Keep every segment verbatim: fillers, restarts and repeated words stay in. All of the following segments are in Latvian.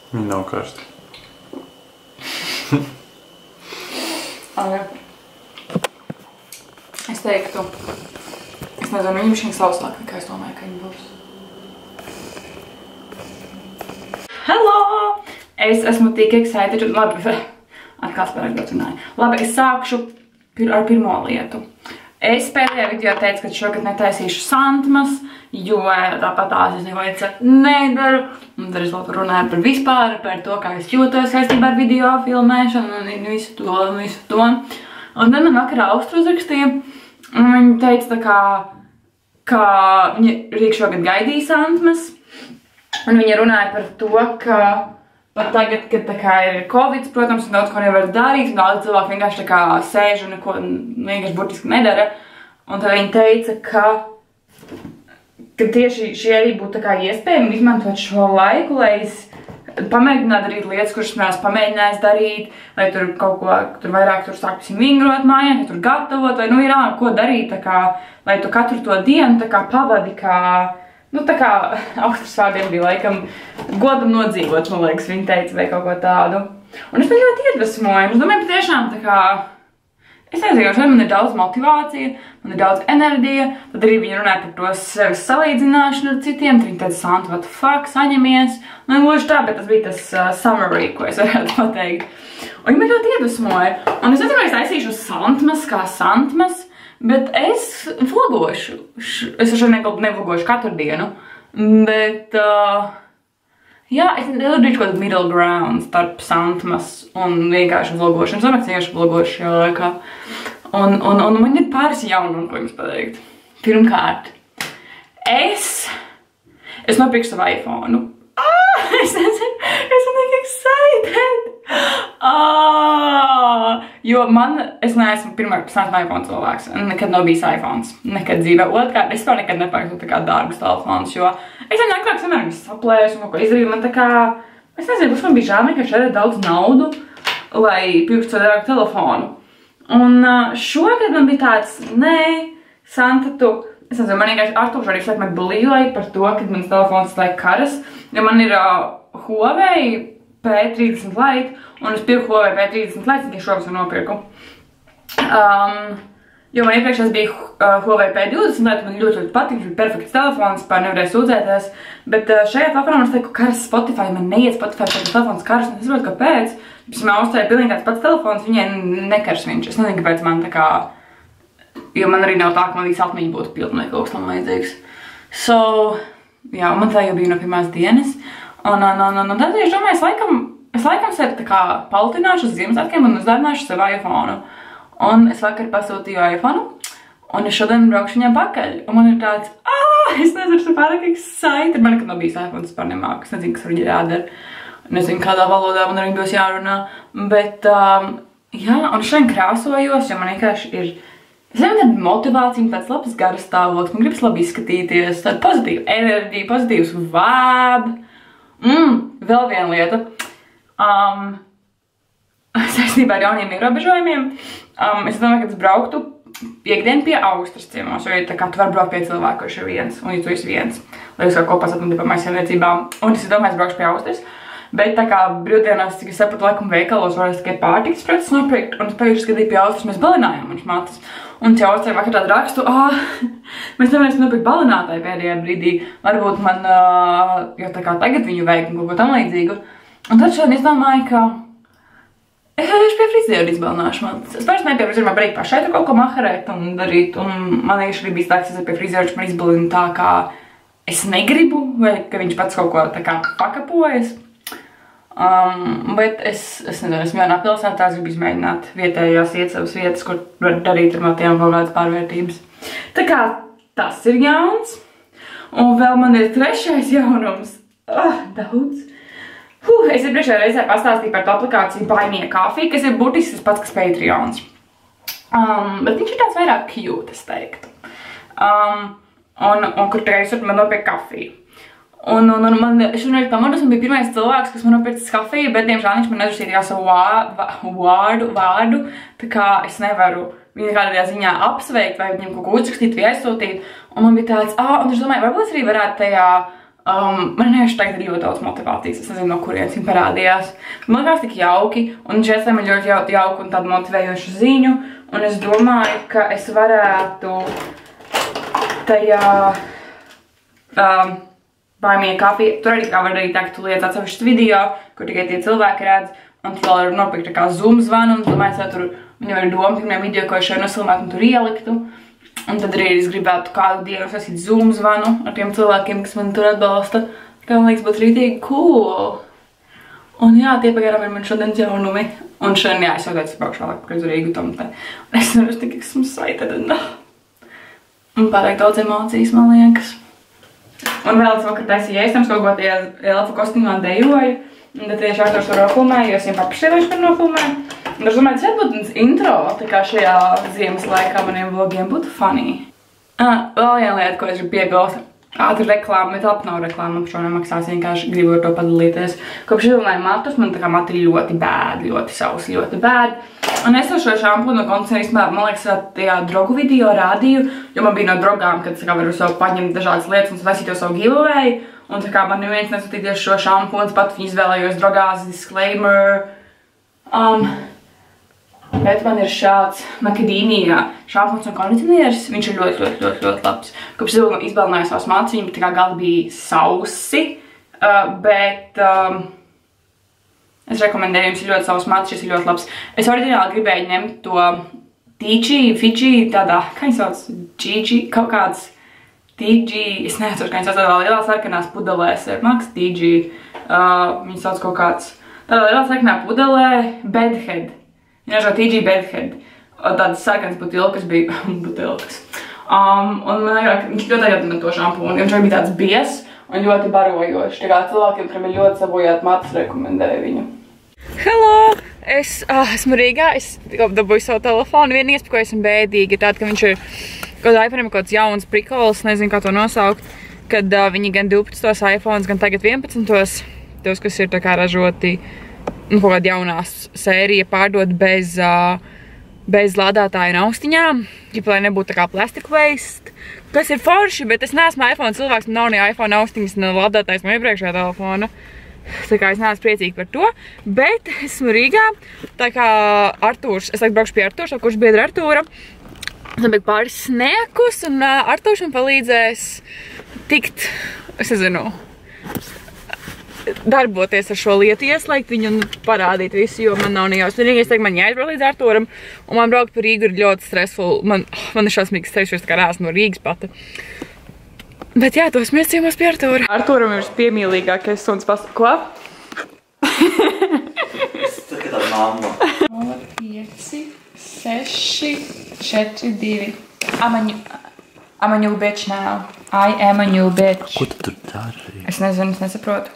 Viņa nav karsta. Okay. Es teiktu, es nezinu, viņa bišķiņ sauslāk, nekā es domāju, ka viņa būs. Hello! Es esmu tik excited. Labi, atkal spēlēt ļoti runāju. Labi, es sākšu pir ar pirmo lietu. Es pēdējā video teicu, ka šogad netaisīšu santmas, jo tāpat tās es neko nedaru. Un tad es vēl runāju par vispār, par to, kā es jūtos saistībā ar video filmēšanu un visu to, un visu to. Un tad man vakarā Austra uzrakstīja, un viņa teica tā kā, ka viņa rīk šogad gaidīja santmas, un viņa runāja par to, ka pat tagad, kad tā kā ir Covid, protams, un daudz ko nevar darīt, un daudz cilvēku vienkārši tā kā sēž un neko vienkārši burtiski nedara. Un tad viņa teica, ka, ka tieši šī arī būtu tā kā iespējami izmantot šo laiku, lai es pamēģinātu darīt lietas, kuras mēs pamēģinājis darīt, lai tur kaut ko, tur vairāk tur sāksim vingrot mājā, lai tur gatavot, vai nu ir ā, ko darīt, tā kā, lai tu katru to dienu tā kā pavadi kā, nu, tā kā Austras vārdiem bija laikam godam nodzīvot, man liekas, viņa teica, vai kaut ko tādu. Un es biju ļoti iedvesmoju. Es domāju, patiešām tā kā, es nezinu, šeit man ir daudz motivācija, man ir daudz enerģija, tad arī viņa runāja par to sevis salīdzināšanu ar citiem, tad viņa teica, Santa, what the fuck, saņemies. Nu, gluži tā, bet tas bija tas uh, summary, ko es varētu pateikt. Un viņa ļoti iedvesmoja. Un es nezinu, es aizsīšu santmas kā santmas, bet es vlogošu. Es šeit nevlogošu katru dienu, bet, uh, jā, es nedarīšu kaut kādu middle ground starp santmas un vienkārši vlogošanu. Es domāju, ka vienkārši vlogošu šajā laikā. Un, un, un man ir pāris jaunumi, ko jums pateikt. Pirmkārt, es, es nopirkšu savu iPhone. Ah, es nezinu, es esmu tik excited. Ah, jo man, es neesmu pirmā, es neesmu iPhone cilvēks, nekad nav bijis iPhones, nekad dzīvē. Otrkārt, es vēl nekad nepērku tā kā dārgus telefonus, jo es vienkārši vienmēr viņus saplēšu un kaut ko izdarīju, man tā kā, es nezinu, būs man bija žēl vienkārši šeit daudz naudu, lai pirktu to dārgu telefonu. Un šogad man bija tāds, nē, Santa, tu, es nezinu, man vienkārši Artūrs arī šeit man bulījoja par to, kad mans telefons laik karas, jo man ir uh, Huawei P trīsdesmit Lite, un es pirku Huawei P trīsdesmit Lite, tikai šogad nopirku. Um, jo man iepriekšējais bija uh, Huawei P divdesmit Lite, man ļoti, ļoti patīk, bija perfekts telefons, pār nevarēju sūdzēties, bet uh, šajā telefonā man teiku, karas Spotify, man neiet Spotify, šeit telefons karas, un es saprotu, kāpēc. Pēc man Austrai pilnīgi tāds pats telefons, viņai nekars viņš, es nezinu, kāpēc man tā kā, jo man arī nav tā, ka man līdz atmiņa būtu pilnīgi kaut kas tam līdzīgs. So, jā, man tā jau bija no pirmās dienas. Un, un, un, un tad es domāju, es laikam, es laikam sevi tā kā paltināšu uz Ziemassvētkiem un uzdāvināšu sev iPhone. Un es vakar pasūtīju iPhone, un es šodien braukšu viņam pakaļ. Un man ir tāds, ah, es nezinu, es pārāk excited. Man nekad nav bijis iPhone, es pār nemāku, es nezinu, kas ar viņu jādara. Nezinu, kādā valodā man ar viņu dos jārunā. Bet, um, jā, un šodien krāsojos, jo man vienkārši ir, es nezinu, tāda motivācija, tāds labs garas stāvoklis, man gribas labi izskatīties, tāda pozitīva enerģija, pozitīvs vibe. Mm, vēl viena lieta. Um, saistībā ar jauniem ierobežojumiem. Um, es domāju, ka es brauktu piekdien pie Austras ciemos, jo tā kā tu var braukt pie cilvēku, kurš ir viens, un ja tu esi viens, lai jūs kā kopā satnību par maisaimniecībām. Un es domāju, es braukšu pie Austras. Bet tā kā brīvdienās, cik es sapratu, laikam veikalos varēs tikai pārtikas preces nopirkt, un es pēkšņi skatīju pie Austras, mēs balinājām viņš matas. Un tie Austrai vakar tādu rakstu, ah, mēs nevarēsim nopirkt balinātāju pēdējā brīdī, varbūt man, uh, jo tā kā tagad viņu veikt un kaut ko tam līdzīgu. Un tad šodien es domāju, ka es aiziešu pie frizieru izbalināšu matas. Es vairs nepie frizieru, man brīk pašai tur kaut ko maharēt un darīt, un man vienkārši arī bijis tā, ka es pie frizieru, man izbalina tā, kā es negribu, vai ka viņš pats kaut ko tā kā pakapojas. Um, bet es, es nezinu, esmu vienā pilsētā, es gribu izmēģināt vietējās iecavas vietas, kur var darīt ar matiem kaut kādas pārvērtības. Tā kā tas ir jauns. Un vēl man ir trešais jaunums. Ah, daudz. Huh, es iepriekšējā reizē pastāstīju par to aplikāciju Buy Me a Coffee, kas ir būtiski tas pats, kas Patreons. Um, bet viņš ir tāds vairāk cute, es teiktu. Um, un, un kur tagad es man nopirkt kafiju. Un, un, un man, es šodien arī pamodus, un bija pirmais cilvēks, kas man nopircis kafiju, bet, diemžēl, viņš man neuzrakstīja tikai savu vārdu, vārdu, tā kā es nevaru viņu kādā ziņā apsveikt, vai viņam kaut ko uzrakstīt, vai aizsūtīt, un man bija tāds, ah, un es domāju, varbūt es arī varētu tajā Um, man vienkārši tagad ir ļoti daudz motivācijas, es nezinu, no kurienes viņa parādījās. Man liekas tik jauki, un šeit man ļoti jauki un tādu motivējošu ziņu, un es domāju, ka es varētu tajā um, baimīja kafija, tur arī kā var darīt tā, ka tu liec atsevišķus video, kur tikai tie cilvēki redz, un tu vēl var nopirkt tā kā Zoom zvanu, un domāju, ka tur viņam ir doma pirmajā video, ko es šeit nosilmētu un tur ieliktu. Un tad arī es gribētu kādu dienu sasīt Zoom zvanu ar tiem cilvēkiem, kas man tur atbalsta. Kā man liekas, būtu rītīgi cool. Un jā, tie pagaidām ir man šodienas jaunumi. Un šodien, jā, es jau teicu, braukšu vēlāk par Rīgu tomtē. Un es nevaru tik esmu excited. Un pārāk daudz emocijas, man liekas. Un vēl es vakar taisīju ēstams, kaut ko tajā elfa kostīmā dejoju. Un tad tieši Arturs to nofilmēju, jo es viņam paprašīju, par nofilmēju. Un es domāju, tas jābūt intro, tā kā šajā ziemas laikā maniem vlogiem būtu funny. Ah, vēl viena lieta, ko es gribu piebilst. Ātri reklāma, bet telpa nav reklāma, par šo nemaksās, vienkārši gribu ar to padalīties. Kopš izdomāju matus, man tā kā mati ir ļoti bēd, ļoti sausi, ļoti bēd. Un es šo šampūnu no kondicionierā, man liekas, tajā drogu video rādīju, jo man bija no drogām, kad tā kā varu sev paņemt dažādas lietas un taisīt jau savu giveaway. Un tā kā man neviens nesūtīties šo šampūnu, pat viņu izvēlējos drogās, disclaimer. Um, bet man ir šāds Macadamia šampūns un kondicionieris. Viņš ir ļoti, ļoti, ļoti, ļoti labs. Kopš es izbēlināju savas mācas, viņi tā kā galdi bija sausi, uh, bet um, es rekomendēju, jums ir ļoti savas mācas, šis ir ļoti labs. Es oriģināli gribēju ņemt to Tiji, Fiji, tādā, kā viņi sauc, Gigi, kaut kāds Tiji, es neatceru, kā viņi sauc tādā lielā sarkanās pudelēs, Max Tiji, uh, viņi sauc kaut kāds, tādā lielā sarkanā pudelē, Bedhead. Viņi ražo Tiji Bedhead. Tādas sarkanas butilkas bija, butilkas. Um, un man liekas, viņš ļoti atgādina to šampūnu, viņš arī bija tāds bies un ļoti barojošs. Tā kā cilvēkiem, kuriem ir ļoti sabojāt matus, rekomendēju viņu. Hello! Es uh, esmu Rīgā, es dabūju savu telefonu. Viena iespēja, ko esmu bēdīga, ir tāda, ka viņš ir kaut kāds iPhone, kaut kāds jauns prikols, nezinu, kā to nosaukt, kad uh, viņi gan divpadsmitos iPhones, gan tagad vienpadsmitos, tos, kas ir tā kā ražoti, nu, kaut kāda jaunās sērija pārdot bez, uh, bez lādētāju un austiņām, ģipa, lai nebūtu tā kā plastic waste, kas ir forši, bet es neesmu iPhone cilvēks, man nav ne iPhone austiņas, ne lādētājs no iepriekšējā telefona. Tā kā es neesmu priecīgi par to, bet esmu Rīgā, tā kā Artūrs, es laiku braukšu pie Artūrs, kurš biedra Artūra. Es biju pāris sniekus, un uh, Artūrs man palīdzēs tikt, es nezinu, darboties ar šo lietu, ieslēgt viņu un parādīt visu, jo man nav nejaus. Vienīgi es teiktu, man jāizbrauc līdz Artūram, un man braukt par Rīgu ir ļoti stressful. Man, man ir šausmīgs stress, jo es tā kā neesmu no Rīgas pati. Bet jā, tos mēs ciemos pie Artūra. Artūram ir piemīlīgākais suns pasaka. Ko? Es tā kā tā mamma. pieci, seši, četri, divi. I'm a new, I'm a new bitch now. I am a new bitch. Ko tu tur dari? Es nezinu, es nesaprotu.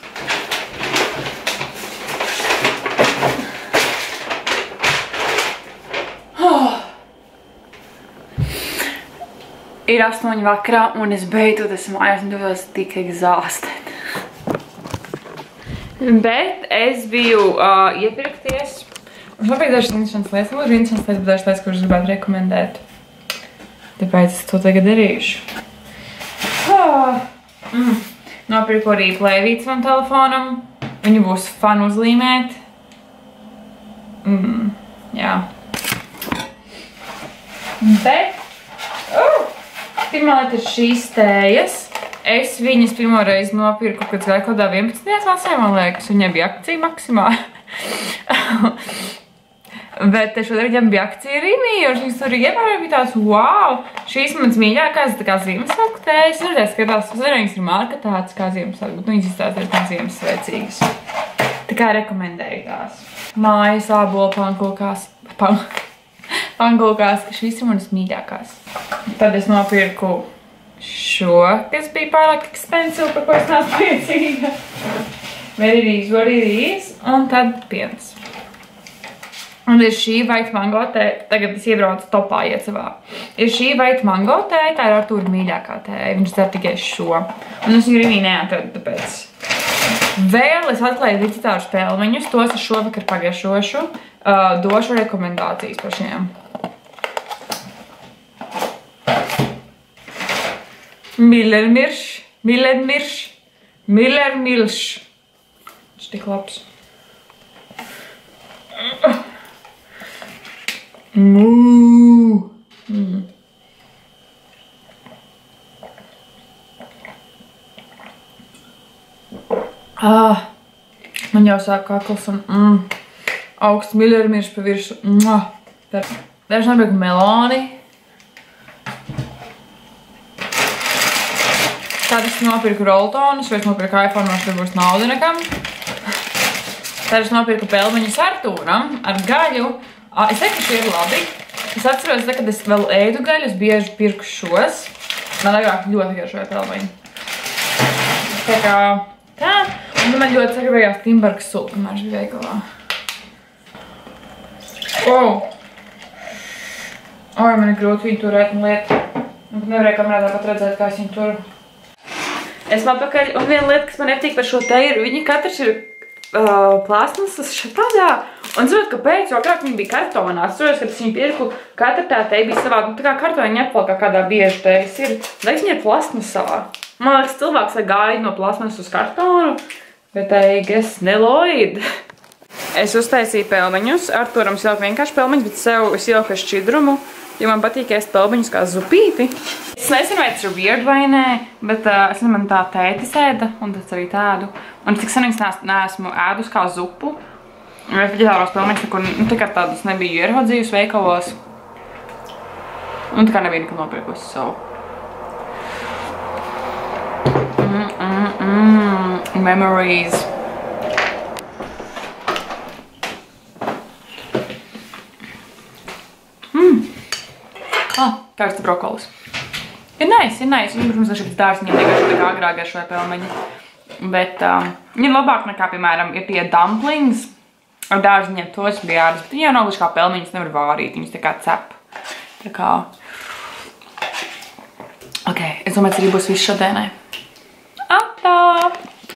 Ir astoņi vakarā, un es beidzot esmu mājās, un jūtos tik exhausted. Bet es biju uh, iepirkties. Un nopirkt dažas interesantas lietas, lūdzu interesantas lietas, bet dažas lietas, kuras gribētu rekomendēt. Tāpēc es to tagad darīšu. Ah. Mm. Nopirku arī plēvītes man telefonam. Viņu būs fun uzlīmēt. Mm. Jā. Bet... Uh. Pirmā lieta ir šīs tējas. Es viņas pirmo reizi nopirku, kad gāju kaut kādā vienpadsmitajā klasē, man liekas, viņai bija akcija maksimā. Bet šodien viņam bija akcija Rīmī, un šīs tur ievēroja bija tās, wow, šīs mans mīļākās, tā kā Ziemassvētku tējas. Es redzēju, skatās, es zinu, viņas ir marketātas kā Ziemassvētku, bet viņas izstāst ir tam Ziemassvēcīgas. Tā kā rekomendēju tās. Mājas, ābolu, pankūkās, pan... pankūkās, ka šīs ir manas mīļākās. Tad es nopirku šo, kas bija pārāk expensive, par ko es neesmu priecīga. Very these, very these, un tad piens. Un ir šī white mango tēja, tagad es iebraucu topā iecavā. Ir šī white mango tēja, tā ir Artūra mīļākā tēja, viņš dzer tikai šo. Un es viņu arī neatradu, tāpēc. Vēl es atklāju ricitāru spēlmeņus, tos es šovakar pagaršošu, uh, došu rekomendācijas par šiem. Millermirš, Millermirš, Miller Milš. Viņš tik labs. Mū. Mm. Ah, man jau sāk kakls un mm, augsts Miller Milš pa viršu. Daži nopirku meloni. Tad es nopirku roltonus, vai es nopirku iPhone, man nebūs nauda nekam. Tad es nopirku pelmeņus Artūram ar gaļu. Es teiktu, ka šie ir labi. Es atceros, kad es vēl ēdu gaļu, es bieži pirku šos. Man agrāk ļoti garšoja pelmeņi. Tā kā tā. Un man ļoti sagribējās Timbergas sula, kamēr šī veikalā. Wow! Oi, man ir grūti viņu turēt un liet. Un nevarēju kamerā tāpat redzēt, kā es viņu turu. Esmu atpakaļ, un viena lieta, kas man nepatīk par šo te ir, viņi katrs ir uh, plāstmasas šatādā. Un zinot, kāpēc, jo agrāk viņi bija kartonā. Atceros, kad es viņu pirku, katra tā te bija savāda, nu tā kā kartoņa apvalkā kādā bieži tevis ir. Liekas, viņi ir plāstmasā. Man liekas, cilvēks, lai gāja no plāstmasas uz kartonu, bet I guess neloid. Es uztaisīju pelmeņus, Arturam es ieliku vienkārši pelmeņus, bet sev es ieliku šķidrumu. Jo man patīk ēst pelmeņus kā zupīti. Es nezinu, vai tas ir weird vai nē, bet uh, es nezinu, man tā tētis ēda, un tas arī tādu. Un es tik senīgs neesmu ēdus kā zupu. Veģetāros pelmeņus nekur, nu tā kā tādus nebiju ieraudzījus veikalos. Un tā kā nebija nekad nopirkus savu. Mm, mm, mm. Memories. Mm. Ah, karsta brokolis. Ir nice, ir nice. Viņi, protams, dažādas dārziņiem negaršo tā kā agrāk garšoja pelmeņi. Bet um, viņi ir labāk nekā, piemēram, ir tie dumplings ar dārziņiem. Tos bija ādas, bet viņi jau nav gluži kā pelmeņus nevar vārīt. Viņus tā kā cep. Tā kā... Ok, es domāju, tas arī būs viss šodienai. Atā!